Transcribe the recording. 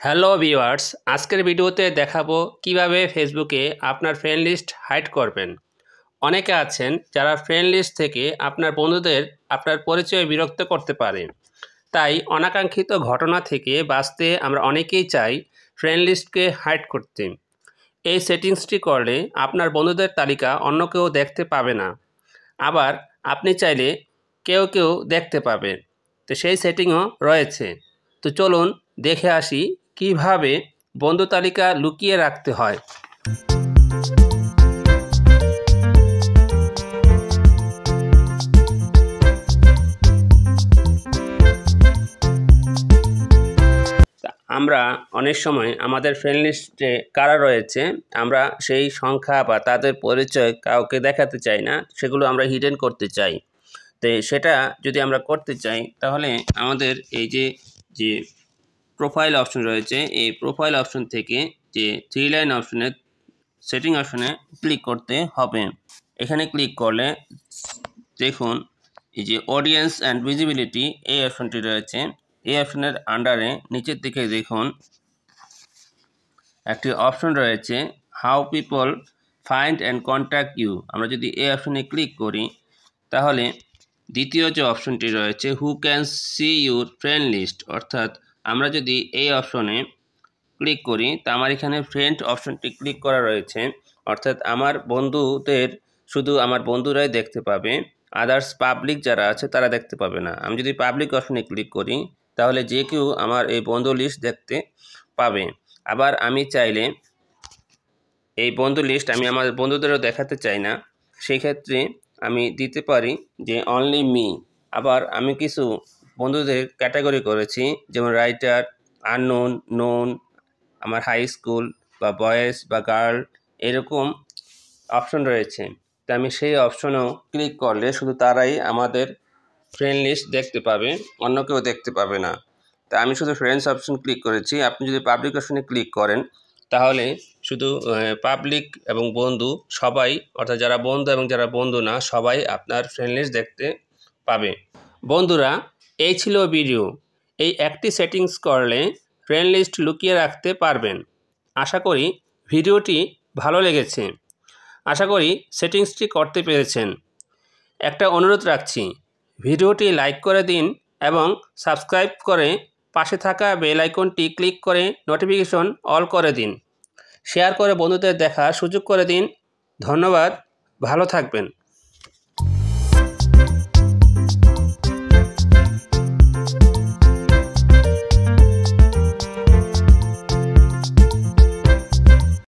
Hello viewers, আজকের ভিডিওতে দেখাবো কিভাবে ফেসবুকে আপনার ফ্রেন্ড লিস্ট হাইড করবেন। অনেকে আছেন যারা ফ্রেন্ড লিস্ট থেকে আপনার বন্ধুদের আপনার পরিচয় বিরক্ত করতে পারে। তাই অনাকাঙ্ক্ষিত ঘটনা থেকে বাঁচতে আমরা অনেকেই চাই ফ্রেন্ড লিস্টকে হাইড করতে। এই সেটিংসটি করলে আপনার বন্ধুদের তালিকা অন্য কেউ দেখতে পাবে না, আবার আপনি চাইলে কেউ দেখতে পাবে। তো সেই সেটিংও রয়েছে। তো চলুন দেখে আসি কিভাবে বন্ধু তালিকা লুকিয়ে রাখতে হয়। আমরা অনেক সময় আমাদের ফ্রেন্ড লিস্টে কারা রয়েছে আমরা সেই সংখ্যা বা তাদের পরিচয় কাউকে দেখাতে চাই না, সেগুলো আমরা হিডেন করতে চাই। তো সেটা যদি আমরা করতে চাই তাহলে আমাদের এই যে প্রোফাইল অপশন রয়েছে, এই প্রোফাইল অপশন থেকে যে থ্রি লাইন অপশনে সেটিং অপশনে ক্লিক করতে হবে। এখানে ক্লিক করলে দেখুন এই যে অডিয়েন্স অ্যান্ড ভিজিবিলিটি এই অপশনটি রয়েছে। এই অপশনের আন্ডারে নিচের দিকে দেখুন একটি অপশন রয়েছে how people find and contact you. আমরা যদি এই অপশনে ক্লিক করি তাহলে দ্বিতীয় যে অপশনটি রয়েছে who can see your friend list, অর্থাৎ আমরা যদি এই অপশনে ক্লিক করি তা আমার এখানে ফ্রেন্ড অপশনটি ক্লিক করা রয়েছে, অর্থাৎ আমার বন্ধুদের শুধু আমার বন্ধুরাই দেখতে পাবে, আদার্স পাবলিক যারা আছে তারা দেখতে পাবে না। আমি যদি পাবলিক অপশনে ক্লিক করি তাহলে যে কেউ আমার এই বন্ধু লিস্ট দেখতে পাবে। আবার আমি চাইলে এই বন্ধু লিস্ট আমি আমার বন্ধুদেরও দেখাতে চাই না, সেই ক্ষেত্রে আমি দিতে পারি যে অনলি মি। আবার আমি কিছু বন্ধুদের ক্যাটাগরি করেছি, যেমন রাইটার, আননোন, নোন, আমার হাই স্কুল বা বয়েজ বা গার্ল এরকম অপশন রয়েছে। তো আমি সেই অপশনেও ক্লিক করলে শুধু তারাই আমাদের ফ্রেন্ড লিস্ট দেখতে পাবে, অন্য কেউ দেখতে পাবে না। তা আমি শুধু ফ্রেন্ডস অপশন ক্লিক করেছি। আপনি যদি পাবলিক অপশনে ক্লিক করেন তাহলে শুধু পাবলিক এবং বন্ধু সবাই, অর্থাৎ যারা বন্ধু এবং যারা বন্ধু না সবাই আপনার ফ্রেন্ড লিস্ট দেখতে পাবে। বন্ধুরা, এই ছিল ভিডিও। এই একটি সেটিংস করলে ফ্রেন্ড লিস্ট লুকিয়ে রাখতে পারবেন। আশা করি ভিডিওটি ভালো লেগেছে। আশা করি সেটিংসটি করতে পেরেছেন। একটা অনুরোধ রাখছি, ভিডিওটি লাইক করে দিন এবং সাবস্ক্রাইব করে পাশে থাকা বেল আইকনটি ক্লিক করে নোটিফিকেশন অল করে দিন। শেয়ার করে বন্ধুদের দেখার সুযোগ করে দিন। ধন্যবাদ, ভালো থাকবেন।